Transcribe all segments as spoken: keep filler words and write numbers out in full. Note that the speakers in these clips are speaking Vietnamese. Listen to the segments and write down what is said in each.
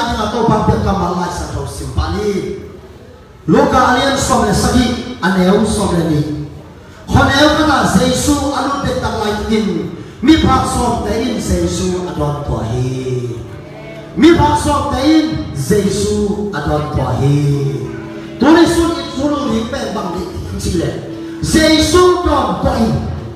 ani nga to pang pek kamal lai sa to simpali loka alien som le sagi aneu som le ni khoneu kana Jesu anu pek tang lai tin mi phak som te in Jesu adon to hi mi phak som te in Jesu adon to hi tuni sun it sunu ri pe bang ni chi le Jesu don to hi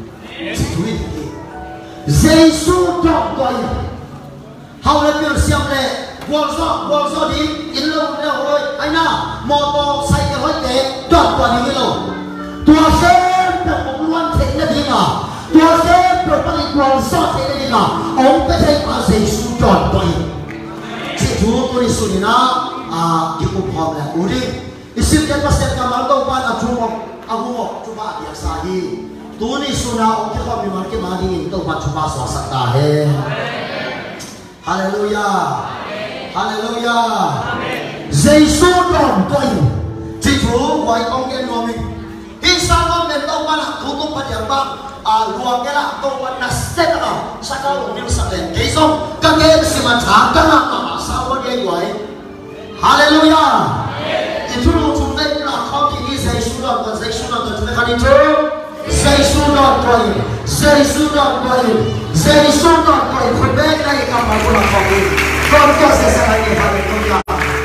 Jesu don to hi hầu là biểu xem này buồn so buồn so đi in lâu lâu rồi anh na mô tô xây cái hỏi kế đoạn đoạn đi lâu tua xem được một luân thế là gì mà tua xem được bao nhiêu buồn so thế là gì mà ông phải thấy mà Giêsu đoạn đoạn chỉ chú tôi đi suy na à cái cuộc họp này ủi đi isim cái bác sĩ cái máu đâu ban à chú ông à chú chú ba việc sao đi tôi đi suy na ông cái họp mình cái mà đi đâu ban chú ba so sát ta hết. Hallelujah. Hallelujah. Giêsu đòn tôi chỉ chú gọi ông cái người mình khi sao nó mình đâu mà thủ công bắt đầu ba à luồng cái là đâu mà nó sẽ nào sao có một điều sắp đến cái xong các cái sự mà trả các là mà sao có cái gọi Hallelujah. Chỉ chú lúc chúng ta là không chỉ đi Giêsu đòn còn Giêsu đòn còn chúng ta đi chơi Giêsu đòn tôi Giêsu đòn tôi Giêsu đòn tôi không biết đây các bạn có làm không con cho sẽ sẽ là gì Hallelujah.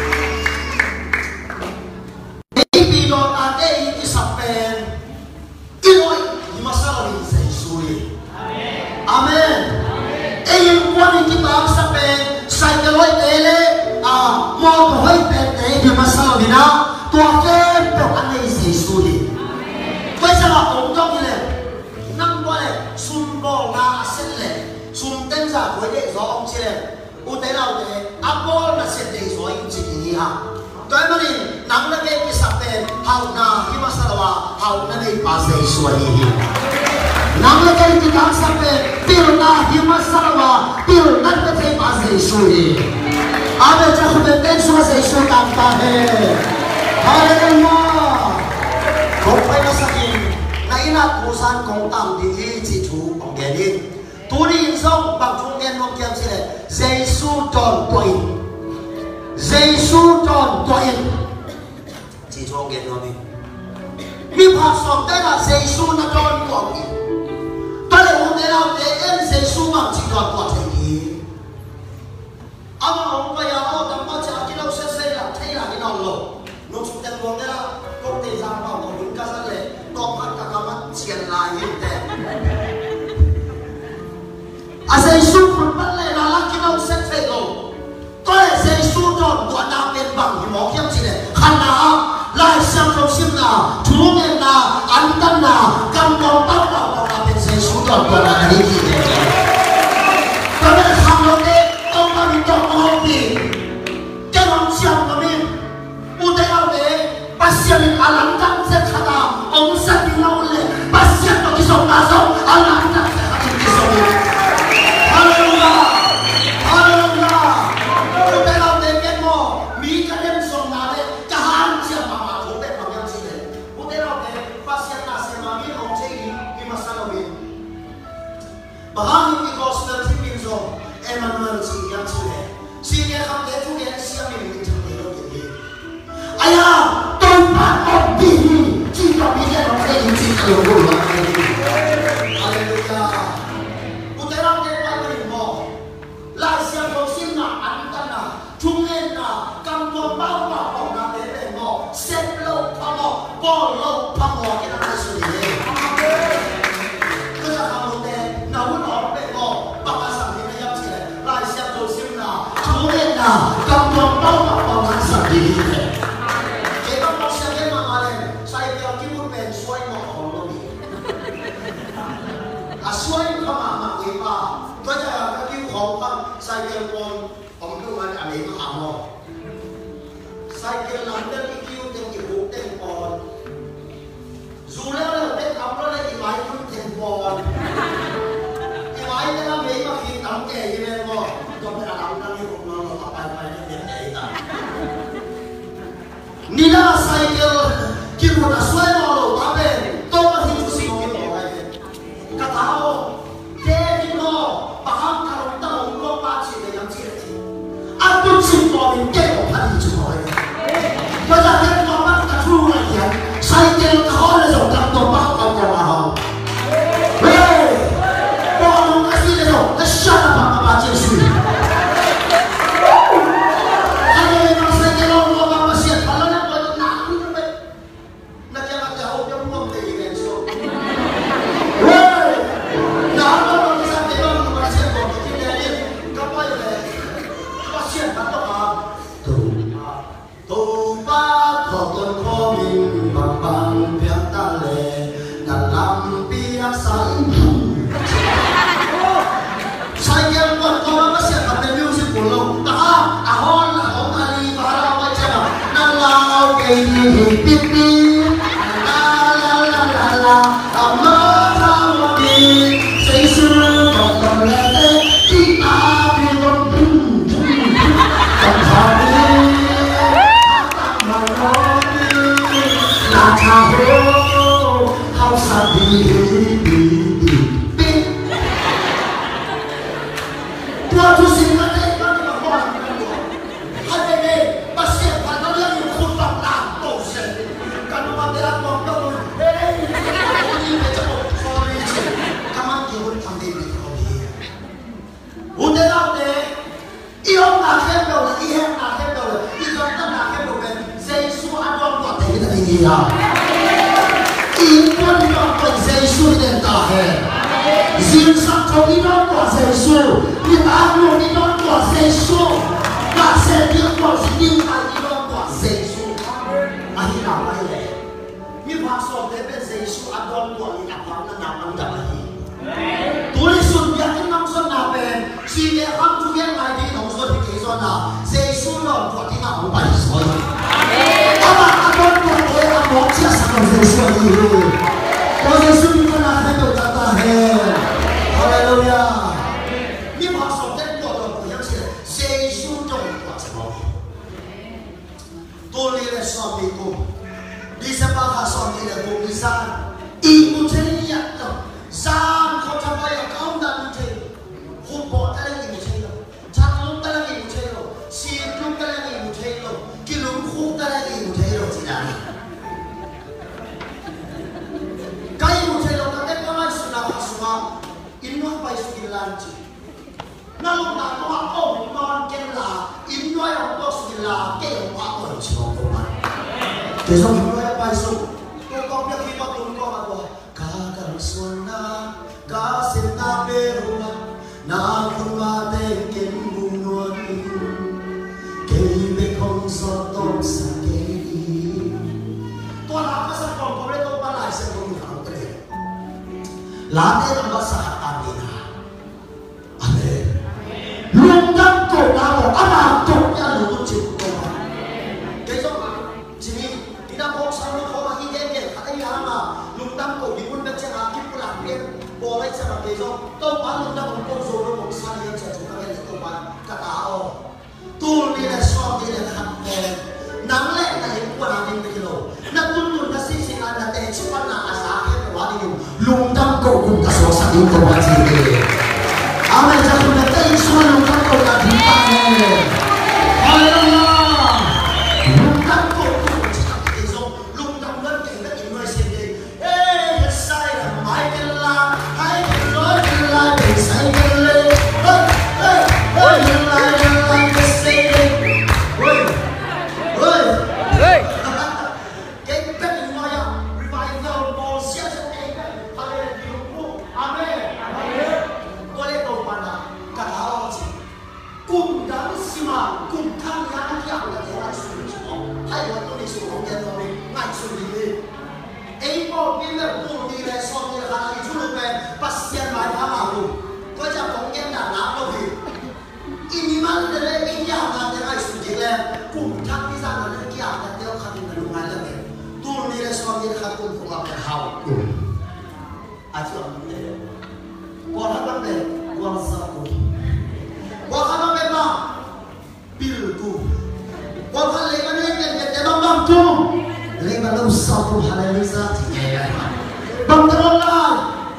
Baby đòn à đây cái sắp bên cái nói nhưng mà sao lại Giêsu Amen. Đây những quan những cái sắp bên sai cái lối đấy đấy à mò cái lối bên đấy nhưng mà sao lại na tua cái được anh ấy Giêsu đi. Bây giờ là ông trong như này năm qua này xuân bò nga sẽ này xuân tên giả với đệ gió ông chị này u thế nào thế Apple là sẽ đệ gió anh chị gì ha tôi mà đi nắng là cái cái sắp tên hậu na khi mà sao là hậu na đây ba giây xuôi nắng là cái cái tháng sắp tên tiêu na khi mà sao là tiêu na cái cái ba giây xuôi à bây giờ không biết tên số giây xuôi tam ta hết Hallelujah không phải là sao nãy là cố san công tam đi chỉ chú bằng cái đi tôi đi xong bằng trung niên nông kiêm gì này Giêsu tròn tuổi Giêsu tròn tuổi chỉ chú cái đó đi mi phát sòng đây là Giêsu nó tròn tuổi tôi lại không thể nào để em Giêsu bằng chỉ tròn tuổi thế gì ông ông bây giờ ông tầm bao giờ cái đâu sẽ xây là thấy là cái nào rồi nó chúng ta luôn đấy là công ty giang vào một những cái gì này có mặt cả các bạn tiền lại hiện tại à Giêsu cũng bắt lại là lắc cái đâu sẽ thay đổi tôi là Giêsu tròn tuổi nào bên bằng thì mỏ kiếm gì này khăn nào lại xem trong sim nào chú nghe nào ăn tân nào cầm con tóc nào vào là bên Giêsu tròn tuổi là cái gì này tôi biết thằng nó đấy ông ta bị tròn ông thì cái lòng xem của mình u thế nào đấy bác sĩ mình ăn lắm tăng sẽ khá nào ông sẽ bị lâu lên bác sĩ nó cái sống là sống ăn lắm tăng sẽ khá cái sống Hallelujah Hallelujah u thế nào đấy cái mò mỹ cái đêm sống là đấy cả hai chiếc mà mà không biết bằng nhau gì đấy u thế nào đấy bác sĩ là sẽ mà biết ông chơi gì khi mà sao biết bà hai cái gospel thì mình rồi Emmanuel chỉ nhận chỉ đấy chỉ nghe không thấy chú nghe xem mình mình chẳng thấy đâu gì ai à tôi bắt ông đi chỉ có biết là nó sẽ những gì nhiều hơn mà Hallelujah u thế nào cái quan mình mò lại xem đầu xin là ăn tân là trung lên là cầm con bao bảo bảo là đến để mò xếp lâu phăng mò bỏ lâu phăng mò cái này xử lý cứ là làm một đề nấu nó để mò bằng cả sản phẩm này chỉ này lại xem đầu xin là trung lên là cầm con bao bảo bảo là xử lý xuôi không mà mặc gì mà có giờ cái kêu khổ không sai kêu con ông cứ anh anh ấy có hàm không sai kêu làm đến cái kêu tiền dịch vụ tiền còn dù là là cái ông đó là gì vậy không tiền còn cái vậy cái nó nghĩ mà khi tặng kè như thế mà cho cái làm nó như một nó nó bài bài nó tiền đấy ta ni là sai kêu kêu một là xuôi mà đồ ta về tôi mà thì chú sĩ kêu một cái cái tháo thế thì nó bà không tháo tao không có ba chỉ để làm gì anh tôi chỉ có 我们给我判你出来的。我在跟我们的出来人，世界可能就咁多包咁多啊！喂，我弄个事的时候，那啥都把爸爸接去。还有一个世界上我爸爸写他了，那我哪里都没，那家伙在后边我没一个说。喂，哪个我们三个我们写过，今年你干嘛的？我写他干嘛？Tô ba thọ tuần khó mình bằng bằng việc ta lệ là làm bia sáng sai kia còn có nó sẽ tập đến music của lòng đó à hôn là hôn ali và là quay chơi mà na lao cây đi đi đi la la la la la à mơ thao đi say sưa còn còn lệ tê đi ta đi con còn thao đi là cha hô hao sa đi đi đi đi tua tu xin nó đây nó đi vào con hai bên đây bác sĩ phải nó lên một khuôn mặt làm tổ sệt cần nó để làm con đâu đây đây đi về cho một con đi chứ cảm ơn nhiều hơn thằng đi về con đi muốn thế nào thế yêu là thêm đầu là yêu là thêm đầu là yêu tâm là thêm đầu về dây xu ăn con quả thế là gì à yêu con đi con còn dây xu đến ta hè riêng sắc không đi con quả dây xu đi ta luôn đi con quả dây xu ta sẽ đi con sẽ đi ta đi con quả dây xu à hi nào ai lẽ như bác sọ thế bên dây xu ăn con quả đi ăn con nó nào ăn chả là gì tôi đi xuân nhật cái năm xuân nào về chỉ để ăn chú yên lại đi đồng xuân thì cái xuân nào dây xu nó quả thì nào cũng bảy xuân à mà ăn con quả tôi ăn món chia sẻ con dây xu đi con dây xu đi con nào thấy được ta ta hè Hallelujah như bác sọ thế quả rồi của những chuyện dây xu trong quả sẽ mong tôi đi là xóm đi cùng đi xem bác hà xóm đi là cùng đi xa ý cũng thế này nhận rồi gian không tham gia ở không đàn như thế hụt bỏ ta là gì như thế rồi chặt lúc ta là gì như thế rồi xiên lúc ta là gì như thế rồi cái lúc khúc ta là gì như thế rồi chị đã cái như thế rồi ta biết có ai sự nào sự nào in nói bài sự kiện làm gì nó lúc nào có họ ôm non cái là in nói họ có sự kiện là cái ông họ ở chỉ có công an thế xong in nói bài sự tôi có biết khi mà tôi có mà gọi Suana kasita perua na kunwa te ken bunuan kei be kong so tong sa kei to la ka sa kong ko le to pa lai se ko ni ha te la te na ba sa ta ni na amen lung dang ko na ko ama to ya lu chi ko ma ke so ma chi ni ni na ko sa no ko ma hi ge ge ka ai ha ma lung dang ko di kun be che ha bộ lấy xe bằng cái gì tôi bán luôn đã một con số nó một sai nhân trẻ chúng ta nghe tôi bán cả táo tu đi là so đi là hạt đèn nắng lẽ là những quan điểm cái lỗ nó tuân luôn nó xí xí ăn là để chụp ăn là sáng hết là quá đi lùng tâm cầu cùng cả số sáng đi cầu bán gì đi áo này chắc là tay xua lùng tâm cầu là thứ ba này Hallelujah lùng tâm cầu cùng chắc cái gì lùng tâm vẫn kể rất nhiều người xem đi ê cái sai là mãi cái la hãy nói cái la để say cái lên ơi ơi ơi cái la cái la cái say lên ơi ơi ơi cái cái gì nói à revival ball sẽ sẽ cái hallelujah amen amen tôi lấy đầu bàn là cả áo gì cùng đắng xí mà cùng tham gia cái dạng là thế này suy nghĩ hay là tôi đi xuống không nhận rồi ngay suy nghĩ ấy một cái là buồn đi về xong thì là cái chút lúc về bác sĩ lại phá bảo luôn có chắc không em đã làm đâu thì in mà để lên cái dạng là thế này suy nghĩ là cùng tham cái dạng là cái dạng là theo khả năng là đúng hay là vậy tôi đi về xong thì là cùng cùng làm cái hào à chứ không thế còn là vấn đề quan sát cùng quan sát vấn đề mà biểu tu quan sát lấy vấn đề cái cái cái đông đông tu lấy mà lâu sau tu hallelujah thì nghe bằng tâm lại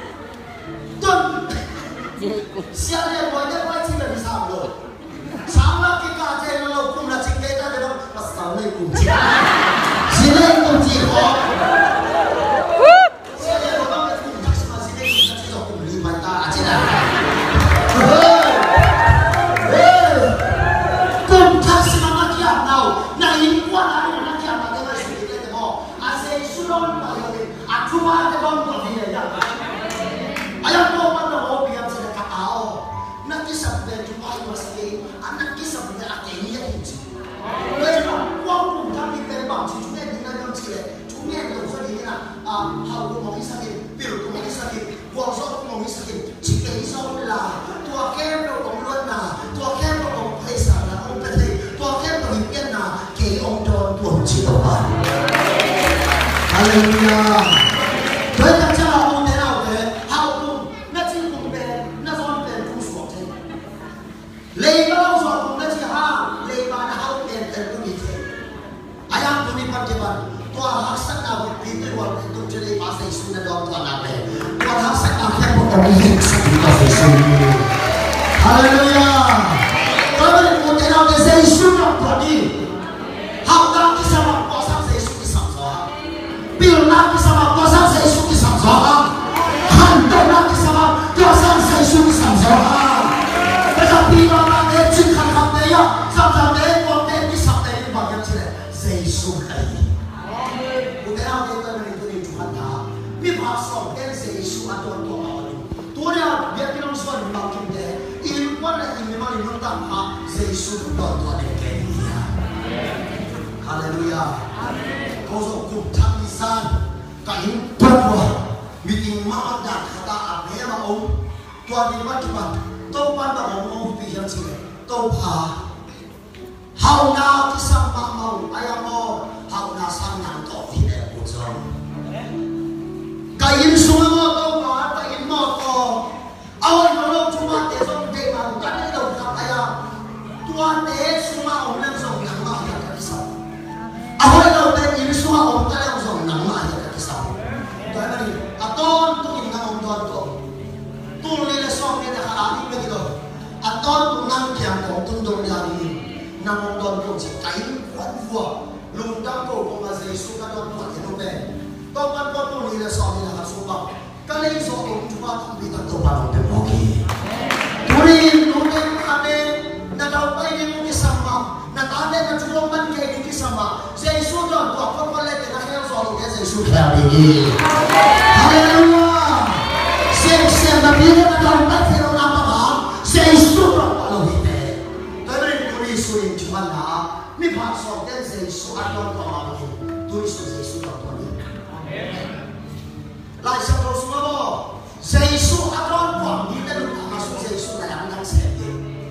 tuần xe liền với cái quay chỉ là đi sao rồi sáng là cái cả trên nó lâu cũng là Hallelujah. Với các cha ông thế nào thế? Hào cùng nó chỉ cùng bè, nó dọn bè cùng xuống thế. Lấy bao giờ cùng nó chỉ ha, lấy bao nó hào bè bè cùng đi thế. Ai ăn cùng đi bắt cái bạn, tua hắc sắc nào bị bị tôi hoàn tung trên lấy bao giây xuống nó đón tua nào bè. Tua hắc sắc nào khác một ông đi sắc đi bao giây xuống. Hallelujah. Kalau mình thế nào để giây xuống nó tua đi. Hào đang cái sao mà có sao giây xuống cái sắm gió. Bill nak bersama kuasa Yesus di samsara. Hantar nak bersama kuasa Yesus di samsara. Tetapi orang yang cinta katanya, sampai konten di sampai di bagian sini, Yesus lagi. Bukan apa kita menituni Tuhan dah. Bibasa dan Yesus ada untuk awal. Tuhan dia bilang suara makin deh. Ilmuwan yang memang ilmuwan ha Yesus ada untuk dia. Haleluya. Kau sok tham san cả những tuần qua meeting mà đạt khá áp hệ mà ông tuần đi bắt chụp tôi bắt đầu ông bị hiện gì tôi phá hậu na cái sang mà màu ai am hậu na sang nhang tổ thì đẹp một giờ cái in xuống mà tôi phá cái in mà to ai mà lúc chúng ta để xong để mà cái này đầu gặp ai à tuần để xuống mà ông lên xong nhang mà hiện cái sao ai đầu để in xuống mà ông cái lên xong nhang mà hiện cái sao cái này aton tôi in ngang ông tuần tôi tôi lên là xong cái này khá đi bây giờ aton tôi ngang kiang của tôi đông nhà đi ngang ông tuần tôi chỉ cái vẫn vừa lùng đăng cổ của mà giấy xuống cái tuần tuần thì nó về tôi bắt tôi tôi lên là xong cái này xuống bằng cái này do ông chúng ta không bị tận tôi bắt ông được ok tôi lên tôi lên anh ấy na đâu bay đi cái sao mà na ta lên na chúng ta mình cái cái sao mà giấy xuống rồi tôi không có lên cái này nó do cái giấy xuống theo đi Hallelujah xem xem là biết nó đâu bắt theo nó làm mà giấy xuống rồi bao lâu hết tôi lên tôi đi xuống chúng ta là mi phát sọ cái giấy xuống ăn đó có mà tôi xuống giấy xuống đó tôi đi lại sao tôi xuống đó giấy xuống ăn đó còn đi tới lúc mà xuống giấy xuống là làm đang xem đi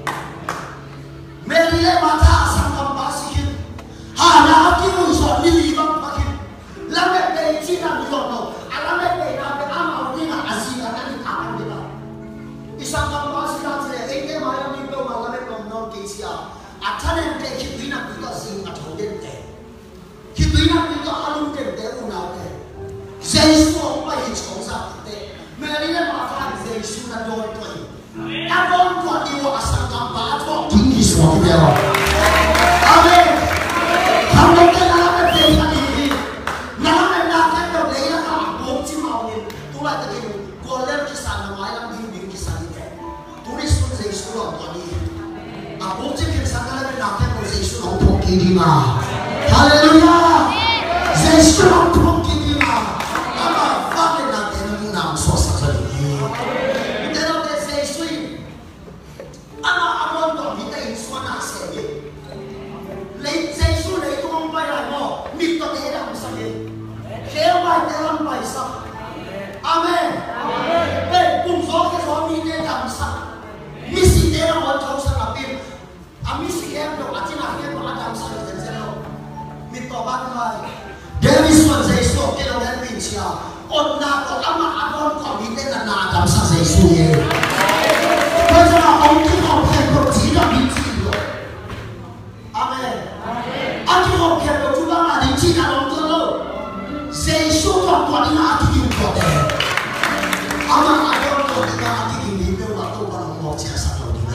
mẹ đi lên mà ta sang cầm bát xin hà na cái mùi giọt đi đi bằng bát làm mẹ đây chỉ làm giọt đâu à làm mẹ đây làm cái áo màu đi là asi là cái gì ăn đi đâu isang cầm bát xin là thế ấy cái mà làm đi đâu mà làm mẹ còn non cái gì à àท่านเองแต่คิดวินาทีก็สิ่งอัศจรรย์แต่คิดวินาทีก็อารมณ์เต็มแต่อุณาแต่เจสุไปชงสักแต่เมื่อนี้เนี่ยมาฟังเจสุนั้นโดนตัวอาโดนตัวที่ว่าสังกัดบาทว่าทิ้งที่สวงเดียวอาเมนทำได้แค่นั้นเป็นเพียงแค่นี้น้ำในน้ำแค่ตัวเล็กนะครับผมจิ้มเอาเนี่ยตัวละตะกี้กลัวเล่นกิสันน้อยแล้วดิ้งดิ้งกิสันนี่แต่ตัวนี้สุดเจสุหลอกตัวนี้อาผมจิ้มกิสันก็เลยเป็นน้ำแค่ตัวเจสุหลอกพวกกินดีมาฮาเลลูยาเจสุหลอกพวกกินดีมาอามาฟังเป็นน้ำแต่น้ำน้ำสดสักทีแต่เราเป็นเจสุอามาอารมณ์ตอนนี้แต่อินสวนาเสียเลยเจสุเลยตัวมันไปไหนบ่มีตัวเดียวมันสักเองเลี้ยวไปแต่ลำไปสักอาเมนเฮ้ยปุ่มสองแค่สองมีเดียวมันสักมีสิ่งเดียวมันเขาสักแบบนี้อามีสิ่งเดียวเราอาจจะนักเรียนเราอาจจะสักเดียวมีตัวบ้านอะไรเดวิสวันเจสุที่เราได้ยินเชียวอดนาก็อามาอารมณ์ตอนนี้แต่นาจำสักเจสุเองเพราะฉะนั้นองค์ที่เขาเพียงตัวจีนเรามีจีนเลยอาเมนอันที่เขาเพียงตัวจุดนั้นในจีนเราตัวเราเจสุตัวตัวนี้อาทิตย์อยู่ตัวเดียวอามาอารมณ์ตัวนี้อาทิตย์นี้เป็นว่าตัวเราหมดเสียสักตัวนี้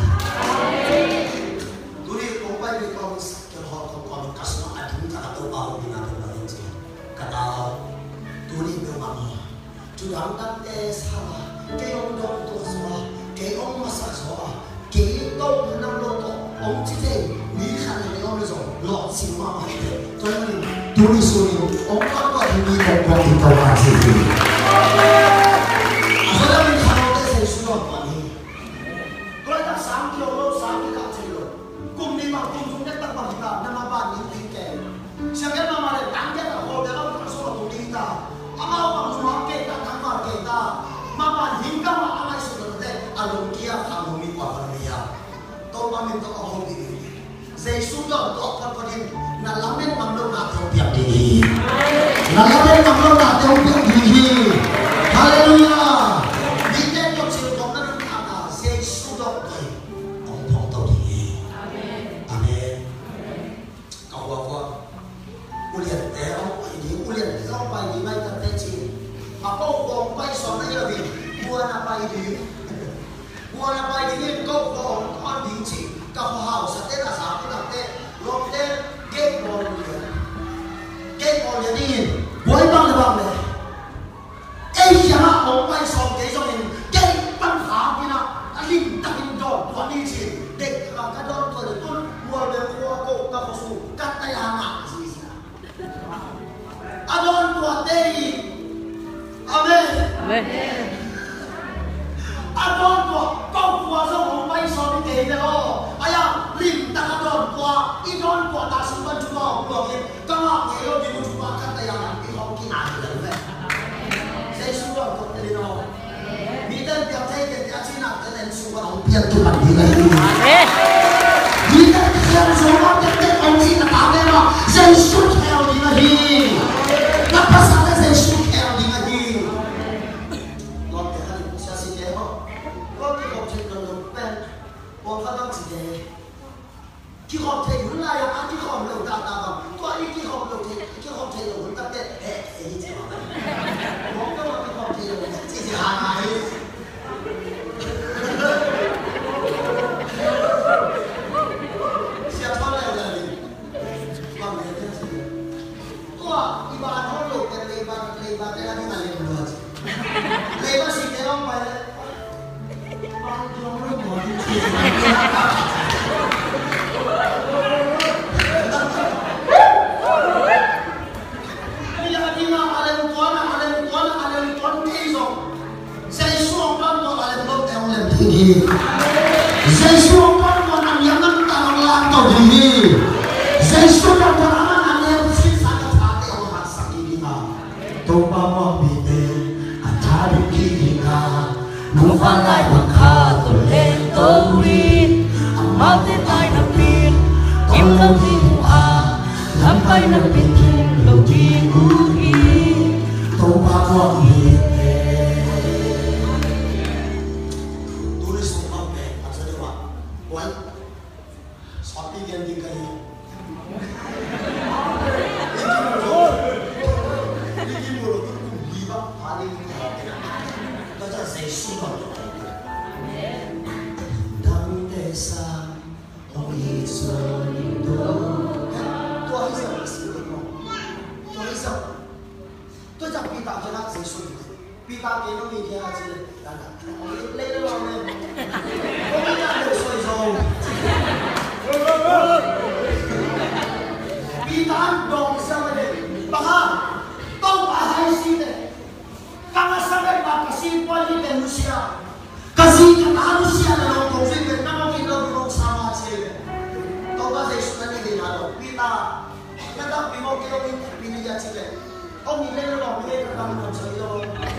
ตัวนี้องค์ไปมีความสักเกี่ยวกับความกัสมาอาทิตย์จากตัวเราดีนะเป็นแบบนี้กระดาษตัวนี้เป็นว่าจุดนั้นตั้งแต่สาวเกี่ยวกับตัวสาวเกี่ยวกับมาสักสาวเกี่ยวกับน้ำร้อนองค์ที่เจมีขนาดนี้องค์นี้ส่งหลอดสิ่งมากมายเลยตัวนี้ตัวนี้ส่วนนี้องค์ก็ก็ที่มีองค์ก็ที่ตัวมาสิ่งนี้อาศัยมีขนาดที่เจสุดกว่านี้ก็เลยตั้งสามกิโลสามกิโลเจโลกลุ่มนี้มากลุ่มตรงนี้ตั้งบางที่ตาน้ำบ้านนี้ที่แก่เชื่อกันมาเลยตั้งแก่แต่โหเดี๋ยวเราต้องสู้ตรงนี้ตาอามาบางส่วนเก่งตาทั้งบ้านเก่งตามาบ้านหินก็มาอะไรสุดเลยอารมณ์เกี่ยวกับอารมณ์มีความเป็นยาตัวมันเป็นตัวของดีเจสุดยอดตัวคนคนนี้นั่นละไม่มันโดนมาทำเพียบดี là nó bên bằng lâu là tiêu biểu gì gì. Hallelujah. Đi đến trong chiều còn nó được thả là sẽ xúc động rồi. Ông phong tàu thì. Amen. Cầu qua qua. U liền té ông bài đi, u liền té ông bài đi ngay tận tay chị. Mà câu vòng bay xóm này là vì vua là bay đi. Vua là bay đi nên câu vòng con đi chị. Cầu hào sẽ tên là sao cái đặc tên. Lộn tên ghét bò liền. Ghét bò liền đi. Với bằng là bằng này. Ê ya ông bay xóm cái cho mình ghét băng phá kia nào. Đã linh ta linh đòn toàn đi chị. Để cả cái đòn tuổi được tốt. Vua lên khoa cổ ta có su. Cắt tay hàng mạng gì gì nào. Adon tua tei. Amen. Amen. Adon tua câu tua do ông bay xóm đi tei đó. Ai à, lim ta adon tua, idon tua ta sung ban chúng ta của mình. Các bạn nghe lo đi của chúng ta cắt tay hàng mạng đi học kia nào được vậy. Giê xu đó có thể đi đâu. Vì tên tiệp thấy cái giá trị nào cái tên xu ban ông biến tu bản đi này. Amen. Vì tên tiệp xu ban cái tên ông xin là bảo vệ mà Giê xu theo đi này. Nó phát sáng cái Giê xu theo đi này. Con cái hai sẽ xin thế không? Con cái học trình cần được quen. Con phát động gì thế? Khi học thầy vẫn lại là khi học đầu ta ta vào. Có những khi học đầu thầy, khi học thầy đầu vẫn ta tên. Ê, ê, gì mà con cái mà khi học thầy đầu vẫn gì gì hàng này. Sẽ thoát lại là gì? Con này thế gì? Có iba nó lục cái leba leba cái này là leba luôn. Leba xịt cái ông mày đấy. Bao nhiêu nó bỏ đi. Bây giờ đi nào anh em toán anh em toán anh em toán cái gì? Giê xu ông con nó anh em lột em làm thứ gì? Giê xu ông con nó làm những năm ta làm làm tàu gì? Giê xu ông con nó làm em xin sang cái tháp cái ông hạt sang đi nào. Tôi bao mong bị tê, anh thà được kỳ đi nào. Muốn phá lại bằng khá tôi lên tôi đi. Anh mau tên ai nằm biên, kim không đi mù à. Làm tay nằm biên thêm lâu đi cú đi. Tôi bao mong bị tê. Tôi đi xuống học về, anh sẽ được bảo. Quán, xót đi viên đi cây. Giê xu còn đấng thế sang ông Israel đó. Tôi hiểu là sự việc đó. Tôi hiểu. Tôi chẳng bị tạo cho nó Giê xu. Bị tạo cái nó bị thế là gì? Là ông lấy nó làm lên. Ông ấy đã được sôi rồi. Bị tạo đồng sao mà để bằng ha. Tông bà hay xin này. Kama sabi ba kasi pwede ka Lucia. Kasi ka Lucia na lang kung sige na mo kinabulong sama sila. To ba sa isu na ni na pita. Nada bimo kilo ni binigyan sila. O ni lelo lang ni ka mo sa iyo.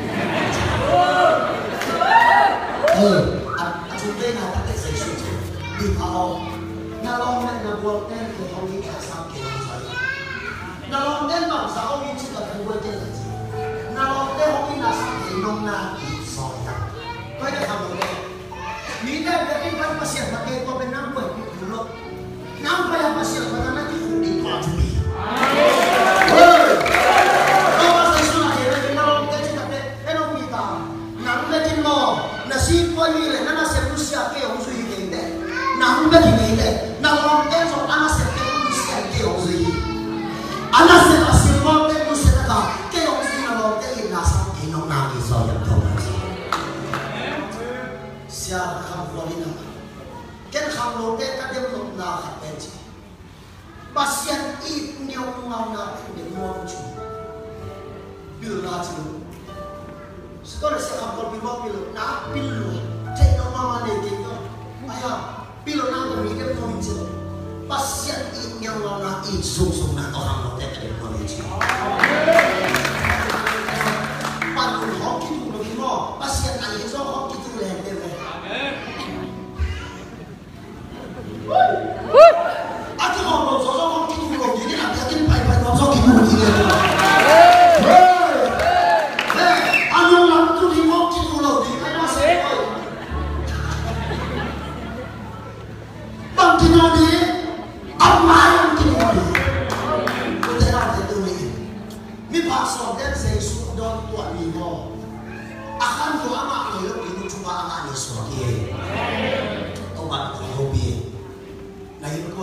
Eh, at sunday na ta sa isu. Di pa o. Na long na na buwan ten ko ho ni ka sa kilo sa iyo. Na long ten ba sa o ni sila ko buwan ten. Nào đây hôm nay là sáng thì nông na soi ra, coi cái thằng này, nghĩ đến cái cái cái bác sĩ mà cái có bên năm tuổi bị thủng lỗ, năm tuổi bác sĩ mà nó chỉ phụ đi qua chú đi, ơi, đâu có sai số này đấy, nào cái chuyện này, cái nó bị ta, nắm cái chân mò, là xin coi như là nó sẽ lúc xưa cái ông duy cái đấy, nắm cái gì đấy, nào làm cái rồi anh sẽ cái lúc xưa cái ông duy, anh sẽ là xin coi cái lúc xưa đó, cái ông cái là sao thì nó nào thì sao nhận thông là gì? Xia khăm vô đi nào, cái khăm lô cái cái đêm lục nào hạt bên gì? Bác sĩ ít nhiều ngao nào để mua chú, biểu là chú. Sekarang saya khăm bị bao biểu na biểu, thế nó mà để cái đó, ai à, biểu na cái gì cái mua chú, bác sĩ ít nhiều ngao nào ít sung sung nào có khăm lô cái để mua chú. Bạn cũng học kỹ thuật được không? Bác sĩ anh ấy do học kỹ thuật lên đây này. Anh cứ học rồi do học kỹ thuật rồi thì làm cái cái bài bài do kỹ thuật gì này.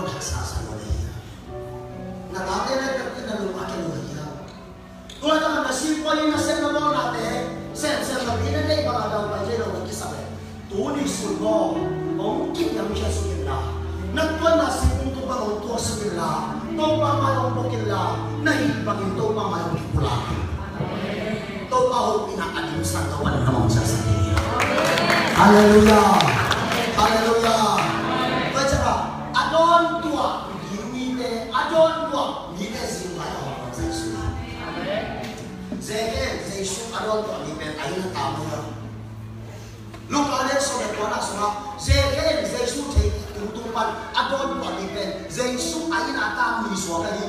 Lord has us on the year. Nakate na kapit na lumaki ng hiya. Kung ano ang nasip ko yung nasip na mo natin, sen-sen na binanay mga daw pa dyan ang magkisabi. Tunis ko mo, ang kinyam siya sa kila. Nagtuan na si Punto ba ang tuwa sa kila, itong pamayong mo kila, nahibang ito pamayong kipula. Ito pa ang pinakalim sa kawan namang siya sa kanya. Hallelujah! Hallelujah! Kaya siya ka, adon tuwa, Mite, adon tuwa, Mite sinukayo ang sa isu. Zeke, sa isu adon tuwa, Mite, ayun ang tama niya. Lukalit sa nagtuwa na suma, Zeke, sa isu tayo, tutupan, adon tuwa, Mite, sa isu ayun ang tama ni suwa kayo.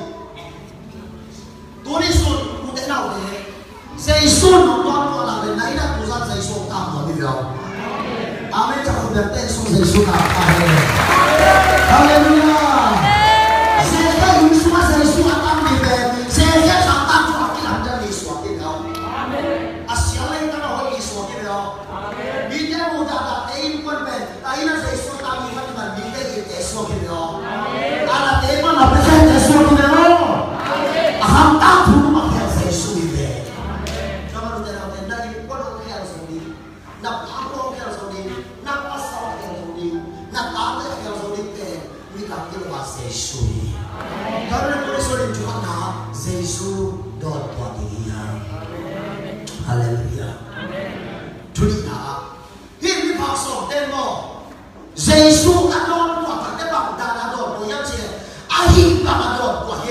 Tunis ko, kute na ulit, sa isu no tuwa tuwa lang rin, na inatusan sa isu ang tama ni Lord. Amen. Sa kuberta Yesus sa isu na. Hallelujah. Sehingga Yesus sa isu akan dibe. Sehingga sampai akhir ada Yesus akan kau. Asyalai kana ho Yesus akan kau. Bila muda ada tein pun ben. Aina sa isu tamu kan ban bila Yesus akan kau. Ala tema na present Yesus akan kau. Aham tak pun makan sa isu dibe. Kamu tidak tahu dari pun orang harus di. Nak apa orang harus di. Napasawat yang sudi, natanda yang sudi te, kita kira Yesus. Karena Yesus itu mana, Yesus dot dia. Haleluya. Tuliha, ini pasal demo. Yesus adon kuat, tapi bangda adon, yang sih, ahi bangda adon kuat.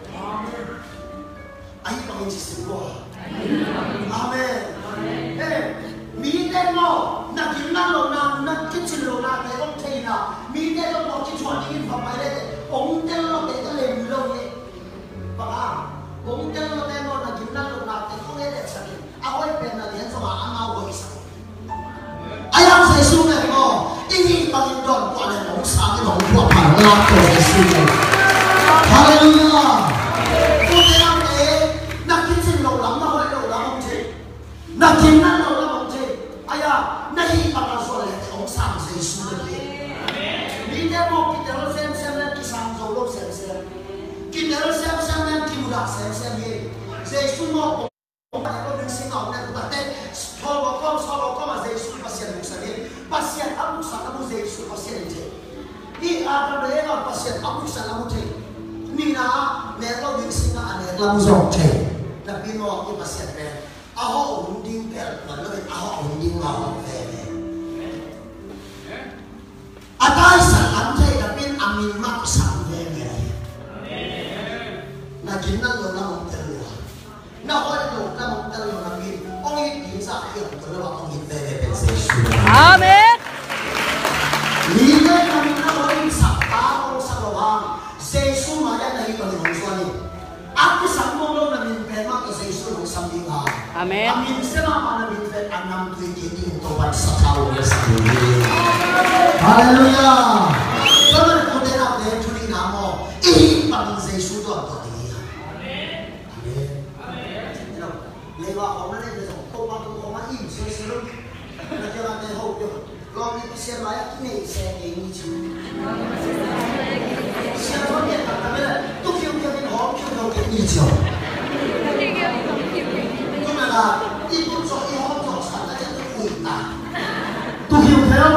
Ahi bangda Yesus kuat. Amen. Eh, mide mo. Naginan lo na nagkitsin lo na kay ông thầy na mide lo mo ki chuan ingin pa mai le ông tel lo te ka le lo ye ba ông tel lo te mo naginan lo na te ko le sa ki awai pe na len sa ma ama wo isa ayam sa isu me mo ini pagin don ko le mo sa ki lo ko pa la ko isu hallelujah ko te na te nagkitsin lo lam na ho lo lam ông thầy naginan lo lam ông thầy aya nahi pakasol ang sam sa isu ni. Hindi mo kita ro sem sem na kisam zolo sem sem. Kita ro sem sem na kimuda sem sem ye. Sa isu mo ko ko din singaw na kutate. Solo ko solo ko ma sa isu pasien mo sa ni. Pasien amu sa amu sa isu pasien te. Ni ada bela pasien amu sa amu te. Ni na merlo din singa ane amu zong te. Tapi mo ki pasien pe. Aho unding per, lalu aho unding aho per. Atai salam saya tapi amin mak sampai ni. Na jinan lo na mungtel. Na hoi lo na mungtel lo na bin. Ong ini sa hidup terlalu ong ini berbeza. Amen. Lihat kami na hoi sa pao sa luang. Yesus maya na hidup ng suami. Ako sa mundo na min pema ko sa Yesus ng sambingan. Amen. Amin sila na min pet anam tuwing tobat sa tao sa dunia. Hallelujah. Kalau kita nak berjudi nama, ini paling Yesus tu apa dia? Amen. Amen. Lewat orang ni dia tu orang tu orang ini Yesus tu. Nak jalan dia hok dia. Kalau ni pasien layak ni saya ini cuma. Siapa dia tak tahu. Tu kau kau ni hok kau kau ini cuma. Tu mana? Ibu cakap ibu cakap sana dia tu kuita. Tu kau kau.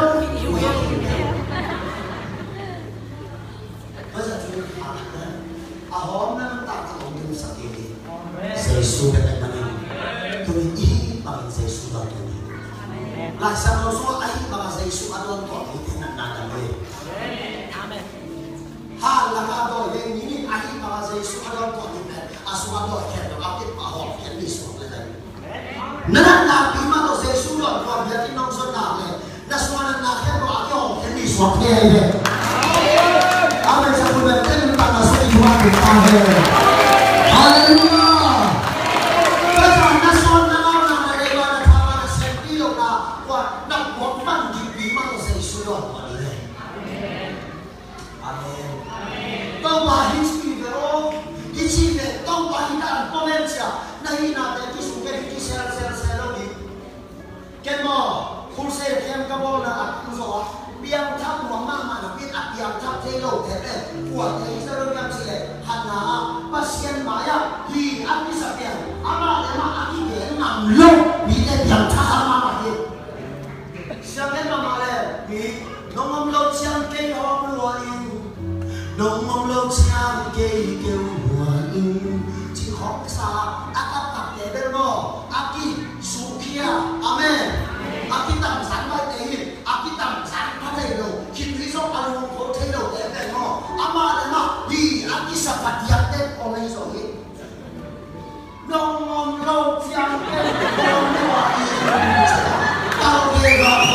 Ahom na tak tahu dia sa kini. Yesus kata mana? Tuh ini bagi Yesus dah tuh. Laksa Rasul ahi bagi Yesus adon tuh itu nak nak boleh. Amen. Hal lakado yang ini ahi bagi Yesus adon tuh itu aswado kena aktif ahom kena disu lagi. Nana nabi mana Yesus dah tuh jadi nong sonale. Naswana nak kena aktif kena disu kena. Amen. Sebelum kita Amen. Hallelujah. Kaya nason na lang na nariwa na tama na sentido na kwa na wakman gibima ko sa isulot. Amen. Amen. Tong bahin spivero, hichive, tong bahinan pomensya, nahina na kisung kaya kisera sera sera di. Ken mo, kurse ken kabo na at kuso, biyang tamu mama na pit ạt yang tháp thế lâu thế này của thế giới đâu nhầm gì này hẳn là bác sĩ mà ya thì ăn đi sạch tiền ama để mà ăn đi để nằm lâu bị cái yang tháp ama mà đi xem cái mà mà này bị nông ông lâu xem cây hoa loài nông ông lâu xem cây kêu loài chỉ học xa ác ác tập để bên đó ác đi su kia amen ác đi tầm sản bài đấy ác đi tầm sản phát thầy đồ khi quý dốc ăn uống có thầy đồ để bên đó ama để mà đi ác đi sập phạt giặc tên còn lấy rồi nông ông lâu xem cây hoa loài tao về rồi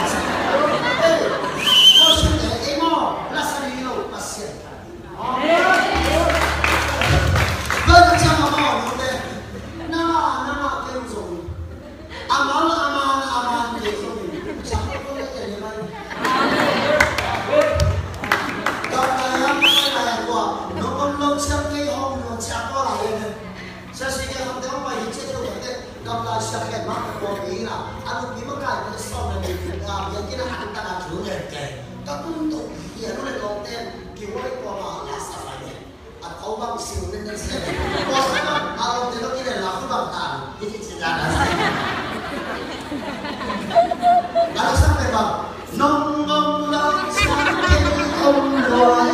Kalau sampai bang, nong nong nong sampai om loài,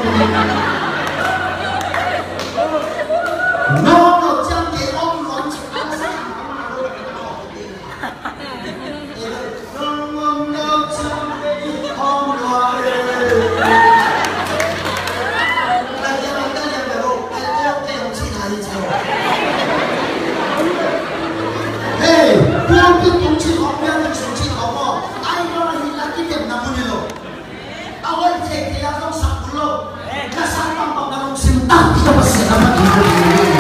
nong nong sampai om loài chẳng sao mà đâu nong nong nong sampai om loài, là cái này cái này phải không? Cái cái cái ông chị này sao? Hey, buông cái ông chị học nhau thì chúng chị học mà. Awal cek dia tu sepuluh, kesan tampang dalam cinta kita masih sama hidup ini.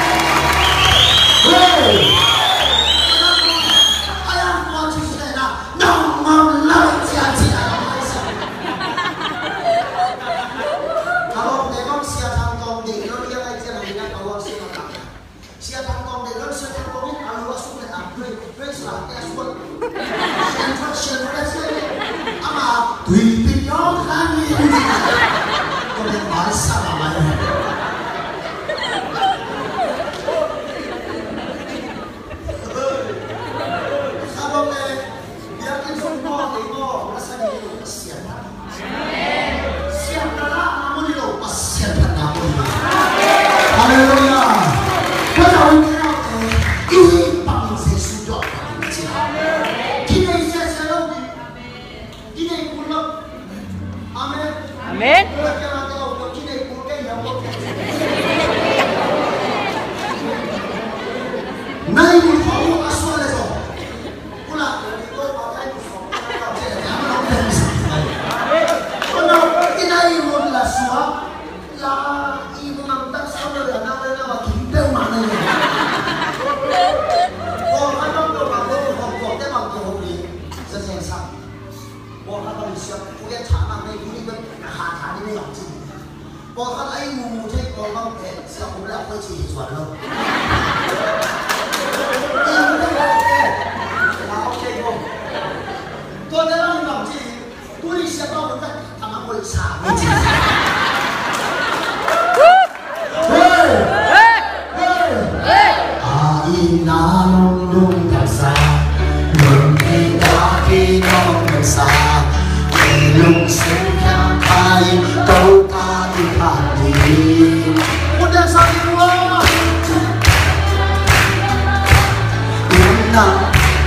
Hey, ayam kuat sih na, nama lain siapa ayam Malaysia. Kalau tengok siapa tangkong di, kalau dia aja nak nak awak siapa tangkong, siapa tangkong di, kalau siapa tangkong ni kalau awak suka nak beri beri selah, dia suka, siapa siapa siapa, ama tui pion kami, kau ni bahasa apa ni? Kalau ni dia kita semua tengok rasa ni siapa, siapa lah namun ni lo siapa namun ni. Haleluya. Kalau kita ini paling sesuatu paling kecil. Kita isi selalu ini pulau. Amen. Amen. Nay ni kau asal itu, pula dari kau pakai tu, jangan lupa ni. Kalau kita ibu lah suap, lah ibu nampak saudara nama nama kita mana ni? Oh, kalau tu kalau kau kau tu kalau kau ni, sesuatu. Oh, kalau siap, punya cara ni ini ber, hati ni yang ciri. Oh, kalau ibu mungkin kau mampu, siap punya apa ciri suara. Tôi đã nói bằng gì? Tôi sẽ có một cách thằng ông ngồi xả với chị. Hey! Hey! Hey! Ai na nông nông thật xa, nông khi ta khi nông thật xa, khi lùng sinh khang khai, đâu ta đi phạt đi. Một đêm sao đi đúng không? Đúng nào?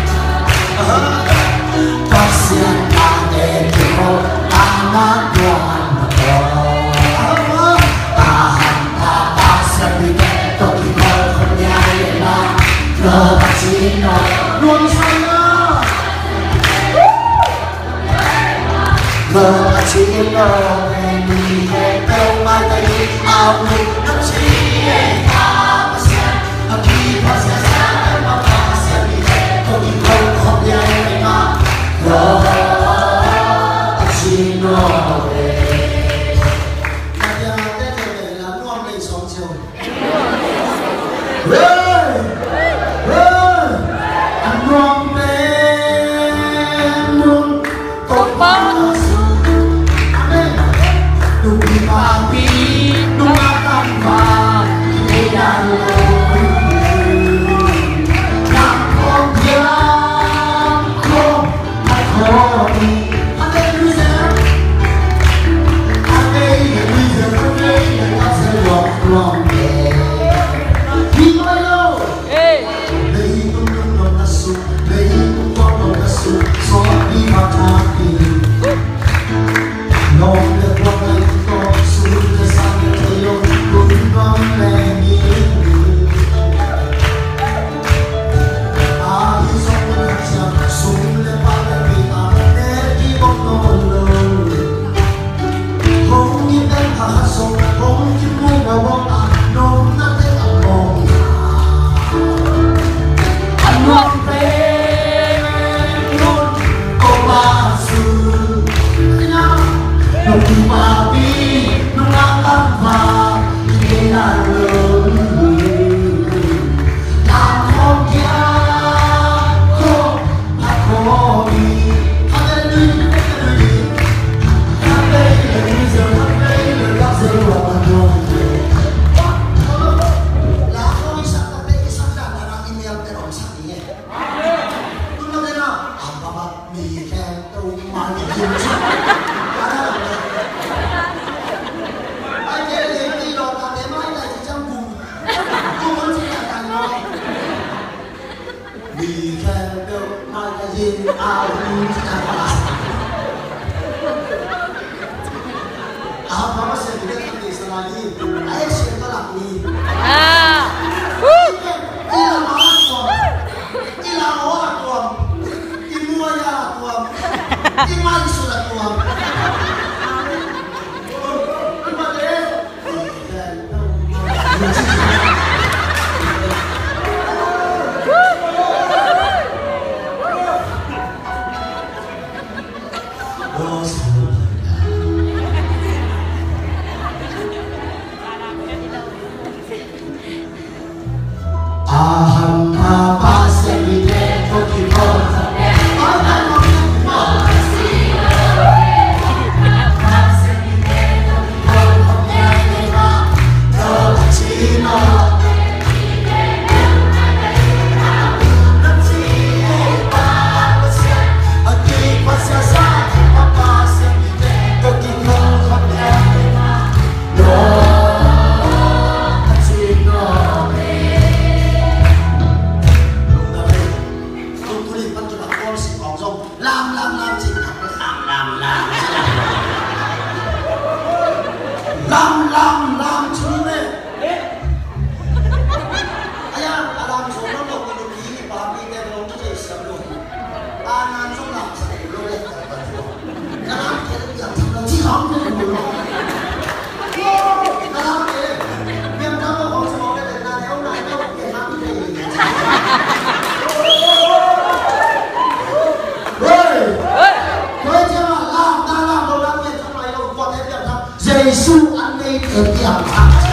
Pasien ane kiko anak Tuhan betul. Tahan tata sedikit toki kau kenyayana lepas cino luang sana lepas cino ini kepel matai awi kecil pasien aki pasien sana mama sedikit toki kau kenyayana Love, she knows it. Hãy subscribe cho kênh Ghiền Mì Gõ để không bỏ lỡ những video hấp dẫn. can build magazine out in Ah, mama saya tidak tahu selagi ayah saya tak ni. Ah, ilah mana tuam, ilah orang tuam, ibu ayah tuam, imai sudah tuam. Aham papa semite pokipon. Lam lam lam cuma ni. Ayah alam semua lo kalau begini papi dia belum jadi sebelum. Anak semua sebelum dia terbentuk. Dalam dia yang sebelum jiran dia dulu. Dalam dia yang tahu orang semua dia nak dia orang nak dia dia nak dia. Hei, hei jangan lam dalam dalam dia cuma yang buat dia dia tak. Yesus Setiap hari.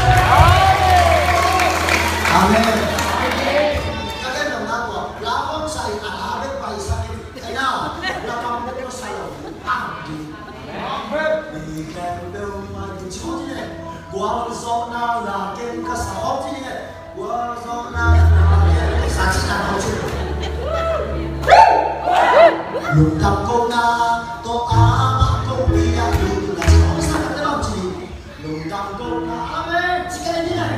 Amin. Kalian dah tahu, lawan saya ada paisa ini. Now, lawan itu saya pagi. Amin. Ikan berumah di sini. Gua zona lagi kasar sini. Gua zona lagi saksi dan sini. Lutang kona to ama to biar dulu lagi. Oh, sangat dalam sini. Lutang kona ame jika ini lah.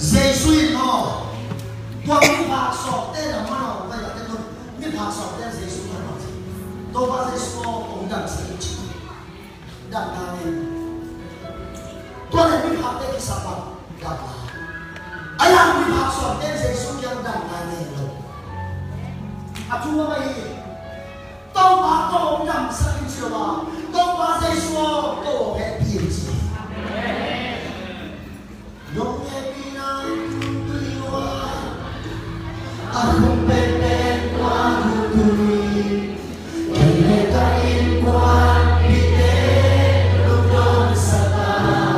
Jesus nó qua mi phạt sọt tên là mà nó bây giờ tên tôi mi phạt sọt tên Jesus là gì tôi bắt Jesus cũng đằng sẽ chỉ đằng nào này tôi này mi phạt tên cái sao mà đằng nào ai làm mi phạt sọt tên Jesus yang đằng nào này rồi à chúng ta bây tôi bắt tôi cũng đằng sẽ chỉ là tôi bắt Jesus tôi phải biết gì Don't happy now to you Aku pengen kamu tuli Kenyatain kuat bite Lubang sata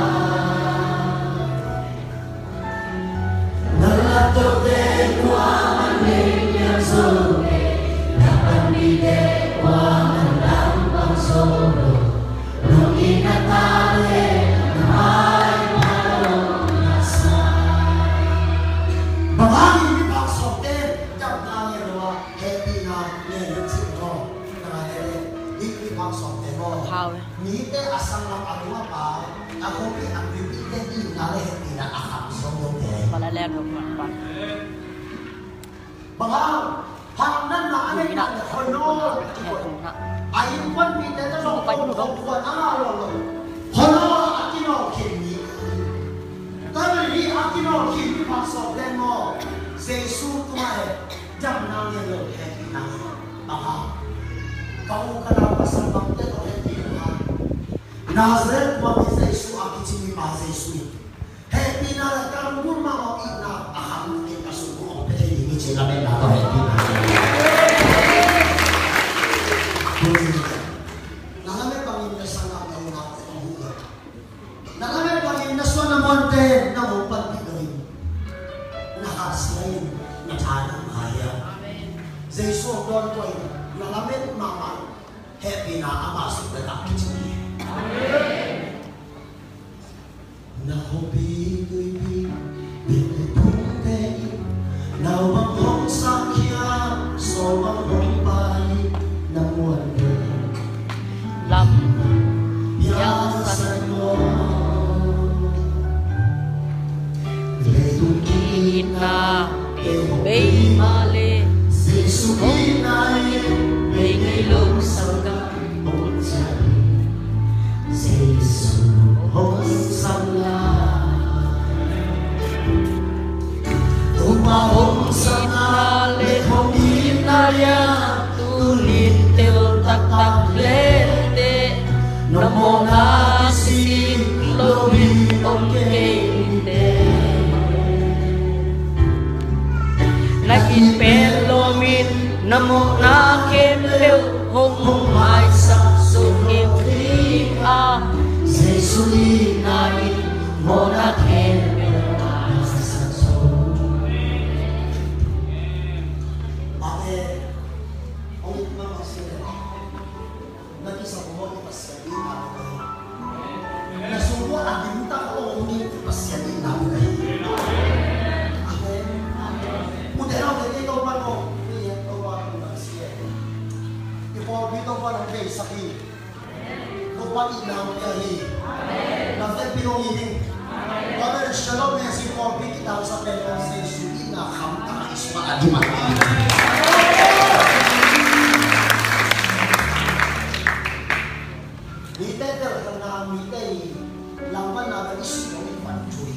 Nalato de kuaman Nenya sobe Dapat bide kuaman Dampang solo Nung inatale Namay marong nasa Bahagi ni Pak Sote Jam nangin wa Happy na Nyen Cik no Nangin Ini Pak Sote no Ni te asang lang ako pa Ako pi ang bibite Di nale Happy na akam Song te Palaler mo pa Bahang Hang nan na Anin na Hono Ayin kwan bite Ta long kong kong kwan Ana lo lo Hono Akino Kimi Tapi ni Akino Kimi Pak Sote no Jesus tuai jam nang yang lo happy nang aha kau kana pasal bangte to happy na Nazareth wa Jesus akichimi pa Jesus happy na la kan mun ma o ina aham ke pasu ko pe ni ni chela be na to happy na nangame pangin na sana ka una ko huga nangame pangin na sona monte na mo pati gawin Nakasayin na tanang kaya. Jesus doon ko ay nalamit mama happy na amasok na nakikita. Nahobi ko'y pinipute nawang hong sakya sobang hong pali na muwanda. Lam Yasan mo Kita Bay mali Sisukinay Bay ngilong sangga Bonsai Jesu Hong Sangla Tumahong Sangla Lehong Inarya Tulit tel tak tak lete Namo nasi Lobi ongkete Nakin pelomin Namo na kemleu Hong hong mai sak sukim a Jesu Inain Mo na kemleu na sak so Ate Ongit mga sila Nag-isang mo ipasyanin namin kayo Nasubo ang ginta ko ongit ipasyanin namin kayo Mudera ang ganito pa no Iyan ko ba ang nagsiya Ipobito pa ng kay sakit Lupa inaw kahi Nafay pinungihin Wala shalom na si Pobi kita sa pelong sa Isuli na kamta isma adiman Mite ka na mite laman na isu ng ipanjoy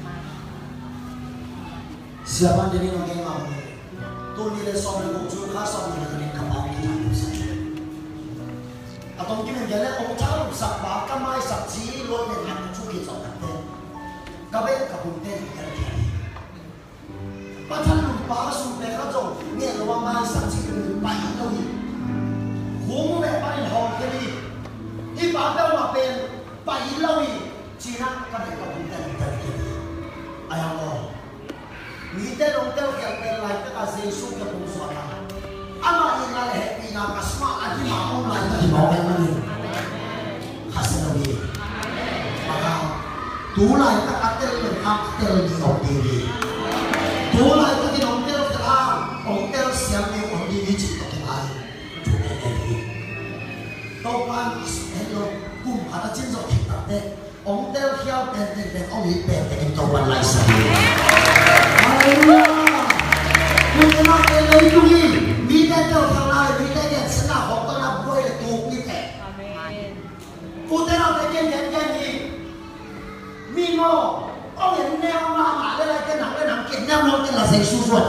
Siapa jadi orang yang mahu tu nilai soal muncul khas soal nilai kapal kita saja. Atau mungkin menjadi orang tahu sakba kamai saksi lo yang nak cuci soal kata. Kabe kabunte kali. Macam lupa sumpah kacau ni orang mai saksi kena bayi tu ni. Hong le bayi hong kali. Ibadah orang pen bayi lawi Cina kabe kabunte kali. Ayam lo. Mite dong tel yang terlain ke kasih Yesus ke pungsuara. Ama ina happy na kasma adi maong lain adi maong mani. Hasil lagi. Maka tulai ke atel yang atel di opini. Tulai ke di ongtel terang ongtel siang yang ondi di cipta kelai. Tulai lagi. Topan hello kum ada cinta kita deh. ông đeo theo đèn đèn đèn ông ấy bèn đèn tàu bàn lại sẵn Hallelujah nhưng cái nó cái lấy chú ý mi đèn đeo theo lại mi đèn đèn sẽ nào họ có làm quay là tụt như thế cụ thể nào cái đèn đèn đèn gì mi ngô ông ấy neo mà mà đây là cái nắng cái nắng kiện neo nó cái là dây su ruột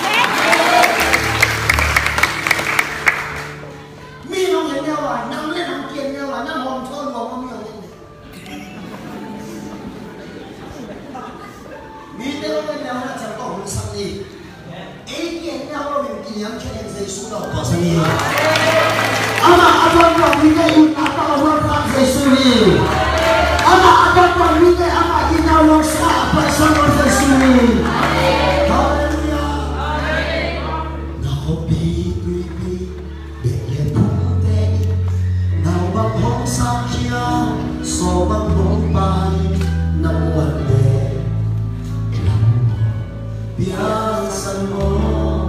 mi nó cái neo là nắng lên nắng kiện neo là nắng hòm thôn hòm không nhiều mi đeo cái neo là chẳng có hồn sắc gì ấy kiện neo là mình kỷ niệm cho nên dây su đầu có gì ama abang kau mi đeo apa orang tak dây su gì ama abang kau mi đeo ama ina orang sa apa sama dây su Hallelujah nào bi bi bi để lên phun tê nào băng hông sao kia so băng hông bay nằm quần đề biar sân mô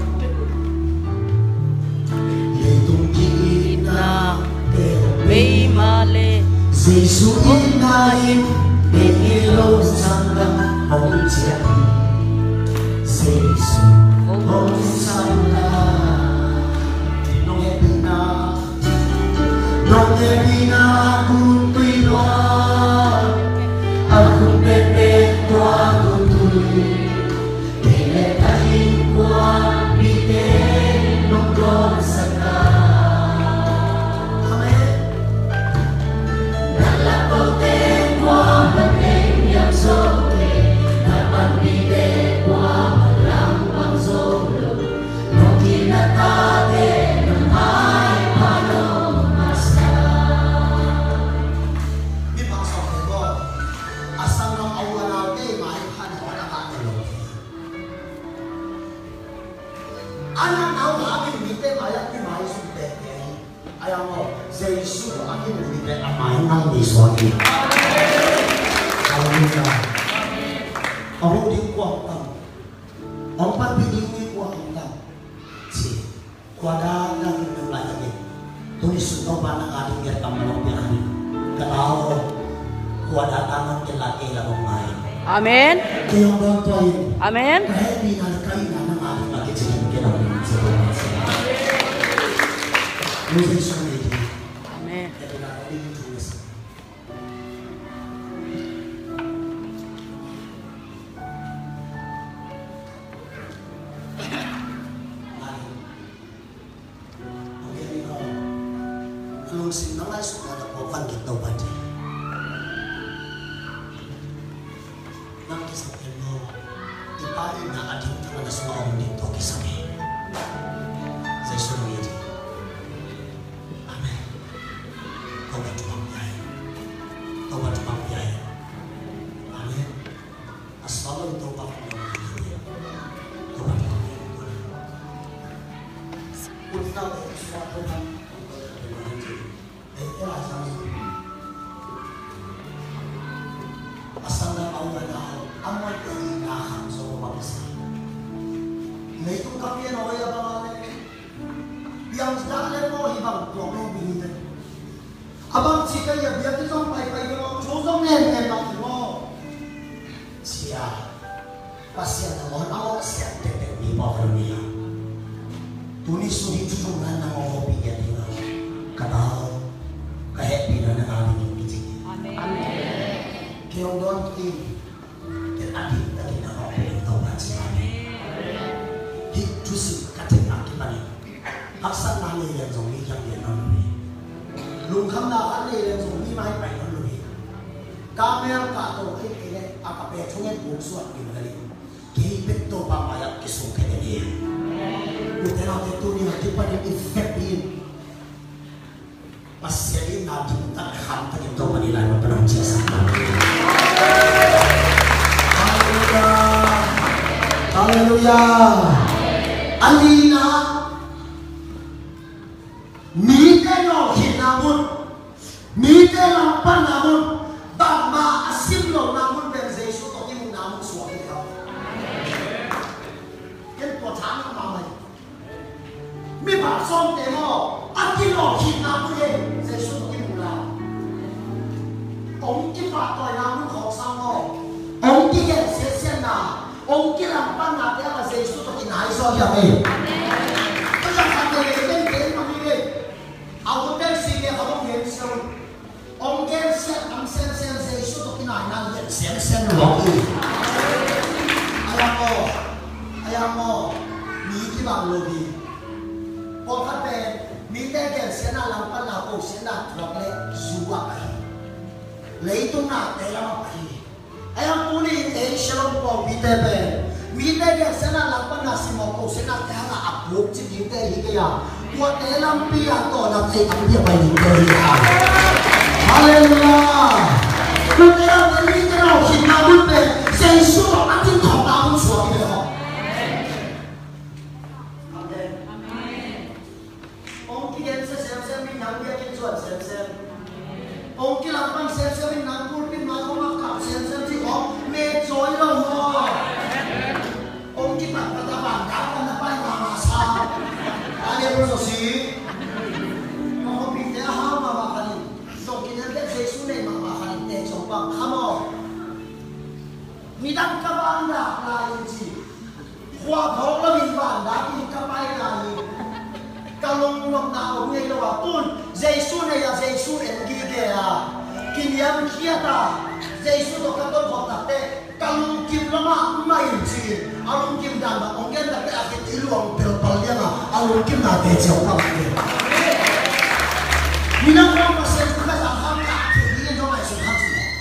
lê tung chi na Vì mà lê Giêsu in na in để yêu sang đâm hồng chiếc Giêsu hồng sang la nong epina nong epina kun tui loa aku pepe tua kun tui để tay qua đi đến nong con sang la amen nalla pote qua bên em nhắm sâu na ban đi đến qua làm bằng solo no kinata de no mai pano masa mi bang sa ko asang ng awala te mai han wala ka lo ana nau ha mi mi te mai ki mai su te ke aya mo Giêsu akin mi te amai nang ni so ki hallelujah ông đi quảng tâm ông bắt bị đi quảng tâm chỉ qua đó đang được lại lagi tôi sudah tahu mana ada biar kamu lebih kalau qua đó tangan ke lagi là ông mai Amen kêu ông tôi Amen cái đi là cái là nó ada lagi chỉ cái nào mình sẽ làm tôi sẽ suy nghĩ Amen cái là đi tu Lung sin nang lai su ada ko van ki tau ban ji nang ki sa pelo i pa i na ating ta na su om ni to ki sa me Giêsu ni ji amen ko ba tu bang yai ko ba tu bang yai amen asalo to ba ko ni ko ba tu bang yai ko ta de su ko ba asal na awal na amoy ko inahan sa umagisa. May itong kapyan o kaya pangalan biyang dalan mo ibang tuwang bingitan. Abang si kaya biyang itong pay-pay mo chusong nen ebang mo. Siya pasya na mo ako siya tete ni pa niya. Tunis mo dito chusongan na mo bigyan niya. Kataw kahit pina na namin yung bijig. Amen Kaya ang doon ito, kaya adik tadi na ako pinagtawad sa kami. Hito si kating aki pa rin. Aksan na niyan sa umikang yan ang lubi. Lungkam na ka niyan sa umimay pa yung lubi. Kami ang kato, ay kaya akapetungin bukso at kinagaling. Kihipit to pamayat kisong kinagaling. Buti natin ito niya, di pa rin effect din. Pasyain natin takhan tayo ito Manila ng panahon siya sa amin. Hallelujah! Hallelujah! Alina! Mite no hinamon, mite no panamon, bagma asim no namon berzesyo to yung namon suwag ikaw. Yan po tama mamay. Mi bakson temo, at kino hinamon eh. Giêsu to yung namon. Ông kim อยน้ำมันของสังโอองค์ที่เห็นเสียเสียนาองค์ที่ลำปั้นนาเดียวกับเจสุตัวที่ไหนสอนอย่างนี้ก็จะทำยังไงเล่นเกมมันนี่เอาตัวเด็กสิ่งเดียวเขาต้องเห็นเสียองค์เกมเสียทำเสียเสียเจสุตัวที่ไหนนั่นเห็นเสียเสียหลอกอีกอายามโมอายามโมมีที่บางโลบีพอขัดเป็นมีแต่เกมเสียนาลำปั้นนาโอเสียนาถูกเละสูบไปเลยตัวหน้าเตะละมาไปไอ้ยังปูนี่เองเชื่อมต่อมีแต่เป็นมีแต่เกมเสียนาลำปั้นนาสิมโอเสียนาแต่ละอับลุกจิตยิ่งแต่ยิ่งยาวตัวเตะลำปีอ่ะตัวนั้นไอ้อันเดียวไปยิ่งแต่ยิ่งยาวฮาเลลูยาลูกเอ๋ยนี่จะเราคิดมาบุญเป็นเสียสู้อันที่ของเราสวยเลยเหรออาเมนองค์ที่เห็นเสียเสียเสียมีน้ำเบี้ยกินส่วนเสียเสียองค์ที่เราปั้นเสียเสียมีน้ำพูดเป็นมาเขามาขับเสียเสียที่ของเมฆสวยเราหมดองค์ที่ปัดปัตตาบันดับกันไปมามาซาอันนี้เป็นสิ่งเขาพิจารณามาว่ากันส่งกินนั้นได้เสียสู้ในมาว่ากันแต่จงบังขโมยมีดังกระบาลดาบลายจีขวาท้องแล้วมีบ้านดาบมีกระบาลลายกะลงลงดาวเงยระว่าตุนเจสุเนี่ยเจสุเอ็นกีเดียกินยามเขียตาเจสุตัวกระตุ้นของตัดเตะกะลงกิมละมาไม่จีอารมณ์กิมดังแบบองค์เงินตัดเตะอาคิดอิลวงเปลปลยังอ่ะอารมณ์กิมนาเตะเจ้าตั้งเตะมีนักร้องมาเซ็นก็จะทำการที่นี่น้องไอ้สุดท้าย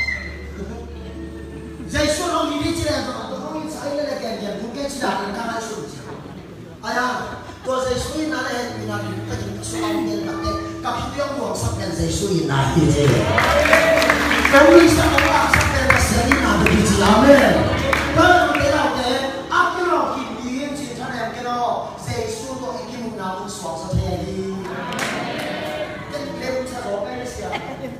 เจสุเรามีวิธีอะไรตัวตัวเรามีสายเลยแกเดียร์บุกเกจิดาเป็นการให้สุดอายาตัวเจสุนี่นั่นเองมีนักก็จะสอนเงินตัดเตะกับที่ยังห่วงสักเป็นเจสุนี่นั่นเองเรามีสักว่าสักเป็นเสียนี่นั่นเป็นที่อาเมนก็เราเดี๋ยวอัพที่เราคิดดีจริงๆท่านเองก็เราเจสุตัวอีกที่มุ่งหน้ามุ่งสวงสักเทียดีเล่นเล่นจะร้องไปเสีย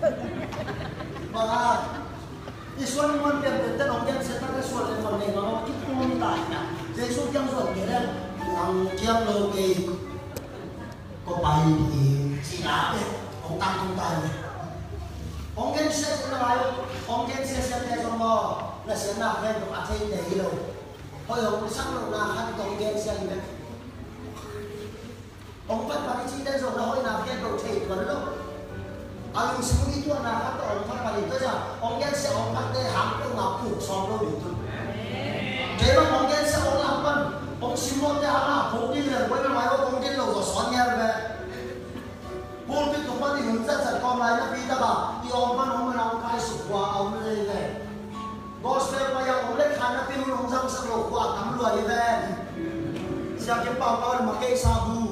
ว่าที่ส่วนมันเป็นแต่น้องยังเสียตั้งแต่ส่วนเล่นคนเล่นเราคิดตัวไม่ได้นะเจสุยังส่วนเดียว ang kiam lo ke ko pai di sila pe ong tang tung tai ong gen se se na yo ong gen se se te so mo na se na ken ko a thei nei lo hoi ong sang lo na han tong gen se ni ong pat pa chi den so na hoi na ken ko thei kon lo alung simu itu na ha to ong pat pa ni to ja ong gen se ong pat de ham ko na pu som lo ni tu ke ba ong gen se ong lam pan ông Simon đã là phụ đi rồi với máy ông đi lâu rồi xóa nghe về buôn cái tụi nó thì hướng dẫn dẫn con này nó đi ta bảo đi ông vẫn ông ông khai sụp qua ông đi về gospel bây giờ ông lấy khăn nó pin ông răng sắc lục qua cắm lùi đi về xem cái bao bao mà cây sa bu